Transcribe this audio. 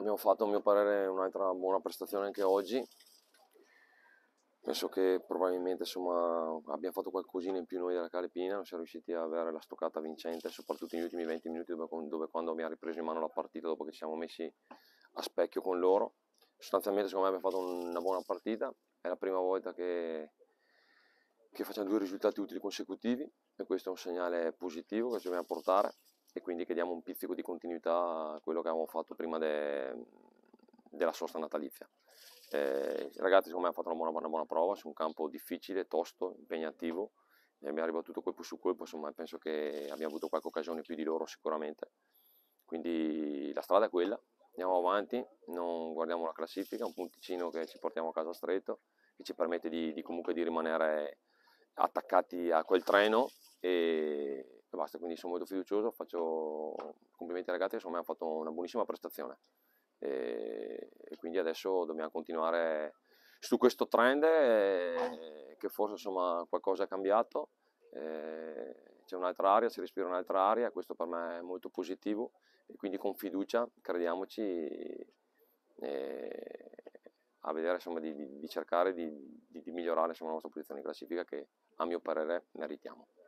Abbiamo fatto a mio parere un'altra buona prestazione anche oggi. Penso che probabilmente insomma, abbiamo fatto qualcosina in più noi della Calepina, non siamo riusciti ad avere la stoccata vincente, soprattutto negli ultimi 20 minuti dove quando abbiamo ripreso in mano la partita dopo che ci siamo messi a specchio con loro. Sostanzialmente secondo me abbiamo fatto una buona partita, è la prima volta che facciamo due risultati utili consecutivi e questo è un segnale positivo che ci dobbiamo portare e quindi che diamo un pizzico di continuità a quello che avevamo fatto prima della sosta natalizia. I ragazzi secondo me hanno fatto una buona prova su un campo difficile, tosto, impegnativo e abbiamo ribattuto colpo su colpo, insomma penso che abbiamo avuto qualche occasione più di loro sicuramente. Quindi la strada è quella, andiamo avanti, non guardiamo la classifica, un punticino che ci portiamo a casa stretto, che ci permette comunque di rimanere attaccati a quel treno e basta, quindi sono molto fiducioso, faccio complimenti ai ragazzi che secondo me hanno fatto una buonissima prestazione e quindi adesso dobbiamo continuare su questo trend che forse insomma qualcosa è cambiato, c'è un'altra aria, si respira un'altra aria, questo per me è molto positivo e quindi con fiducia crediamoci a vedere insomma, di cercare di migliorare insomma, la nostra posizione in classifica che a mio parere meritiamo.